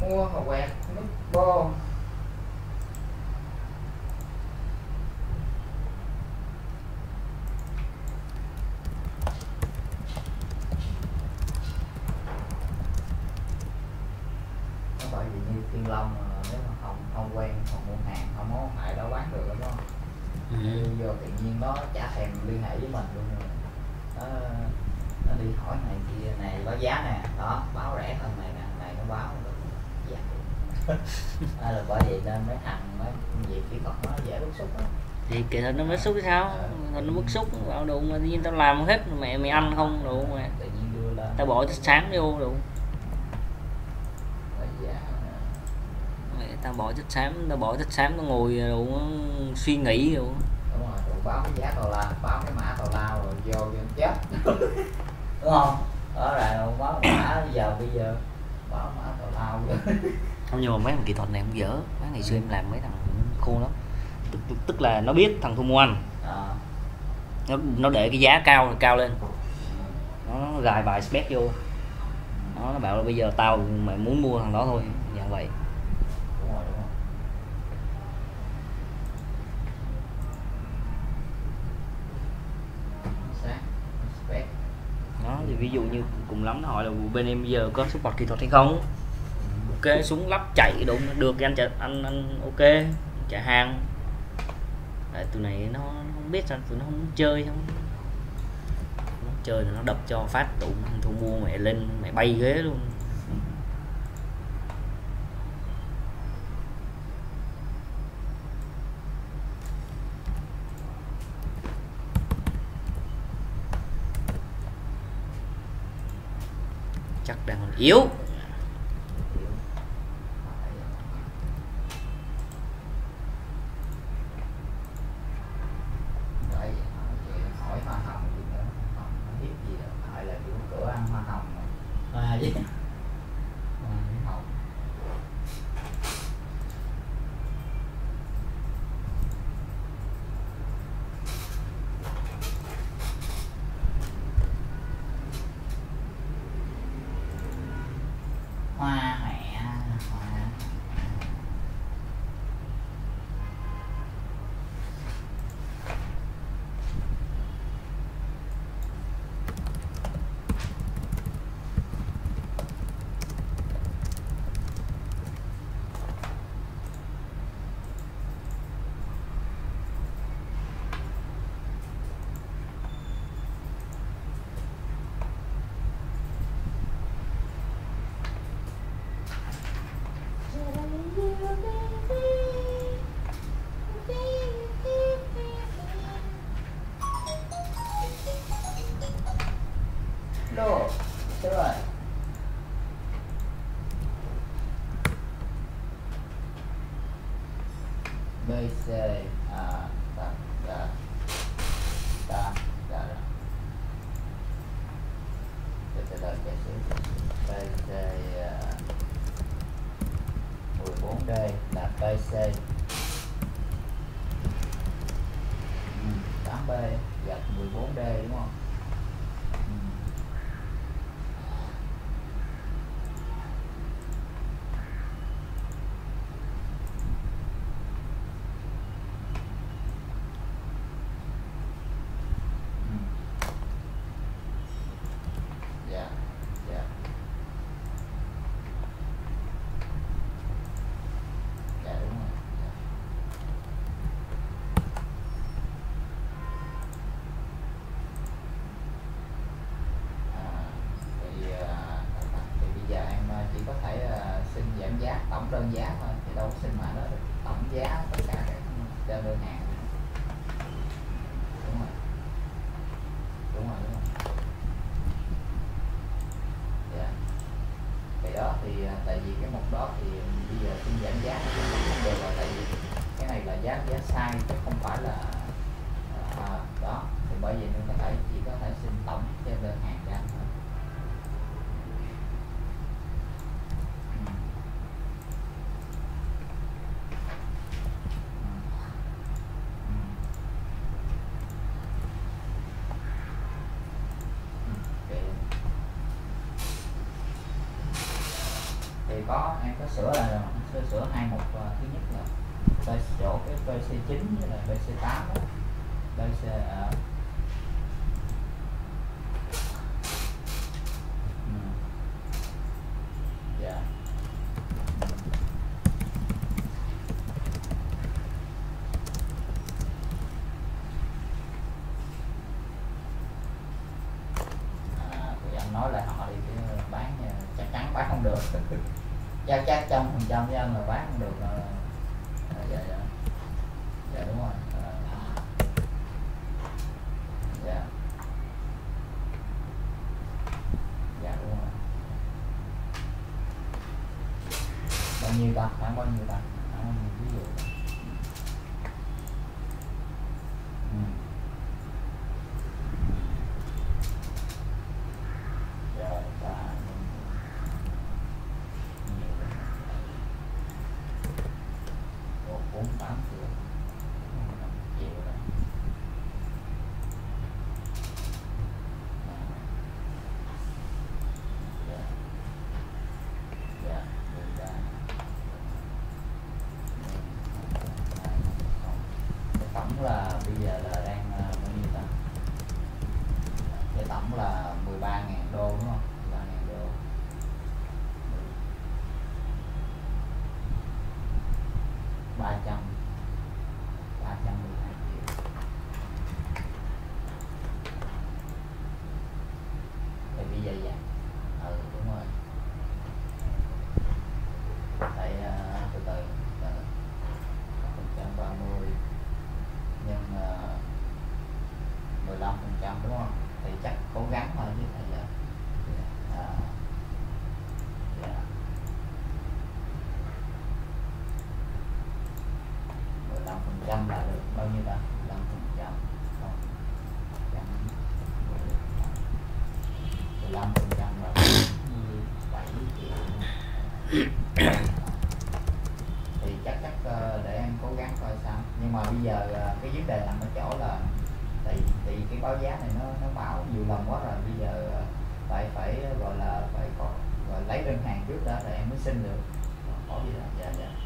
mua mà quẹt nút bô. Bởi vì như Thiên Long nếu mà không quen, không mua hàng, không có phải đâu bán được đúng không? Vô tự nhiên nó chả thèm liên hệ với mình luôn rồi. Nó đi hỏi này kia, này báo giá nè, đó báo rẻ hơn này nè, này nó báo được dạ. Là bởi vậy nên mấy thằng mấy việc kỹ thuật nó dễ bức xúc đó. Thì kỹ thuật nó bức xúc sao? Nó bức xúc bảo đủ mà tự nhiên tao làm hết mày ăn không đủ mà. Tự nhiên đưa lên. Tao bỏ chất xám vô đủ. Tao bỏ chất xám, tao ngồi đủ suy nghĩ đủ. Đúng rồi, đủ báo cái giá tào lao, báo cái mã tào lao rồi vô chết. Đúng không? Đó là báo mã bây giờ báo mã tào lao. Không, nhưng mà mấy thằng kỹ thuật này không dở. Mấy ngày xưa em làm mấy thằng khôn lắm. Tức là nó biết thằng thu mua anh. Nó để cái giá cao lên. Nó gài bài spec vô. Nó bảo là bây giờ tao mày muốn mua thằng đó thôi, dạng vậy. Đúng rồi. Spec. Đó, thì ví dụ như cùng lắm nó hỏi là bên em bây giờ có support kỹ thuật hay không. Ok, súng lắp chạy đúng được thì anh ok trả hàng. Tại tụi này nó không biết sao, tụi nó không chơi, nó chơi là nó đập cho phát tụi thu mua mẹ lên mẹ bay ghế luôn. Chắc đang còn yếu. Hỏi hoa hồng gì nữa, không biết gì đâu, hỏi là kiểu cửa ăn hoa hồng hoa gì hồng. Hoa mẹ hoa. Lô, thế rồi. BC từ từ chạy xuống. BC 14D là BC 8B gạch 14D đúng không? Dạ. Dạ đúng rồi. Thì bây giờ em chỉ có thể xin giảm giá, tổng đơn giá thôi, thì đâu có xin mã đó được. Tổng giá tất cả các trên đơn hàng. Đúng rồi. Dạ. Cái đó thì tại vì cái mục đó thì bây giờ xin giảm giá không được, là tại vì cái này là giá sai chứ không phải là đó, thì bởi vì nên chỉ có thể xin tổng trên đơn hàng ra thôi. Thì có em có sửa là sửa hai mục, thứ nhất là chỗ cái BC9 với là BC8 đó. BC dạ. Thì anh nói lại họ đi cái bán chắc chắn bán không được. chắc 100% với anh là bán không được. Dạ dạ dạ đúng rồi. Dạ dạ đúng rồi. Bao nhiêu ta, khoảng bao nhiêu ta, khoảng bao nhiêu ví dụ. Rồi ta nhiều 48 triệu, 5 triệu đó. Dạ dạ được ra. Cái tổng là bây giờ là đang bao nhiêu ta? Cái tổng là 13.000 đô đúng không? 13.000 đô. 312 triệu. Thì bây giờ vậy. Đúng rồi. Tại từ từ 130 nhân 15% đúng không? Thì chắc cố gắng thôi chứ bây giờ. Dạ. 15% là được bao nhiêu ta? 15% không. 15% là 7 triệu. Thì chắc để em cố gắng coi sao. Nhưng mà bây giờ cái vấn đề nằm ở chỗ là tại cái báo giá này nó báo nhiều lần quá rồi, bây giờ phải gọi là phải có gọi lấy đơn hàng trước đó rồi em mới xin được. Có gì đó. Dạ dạ.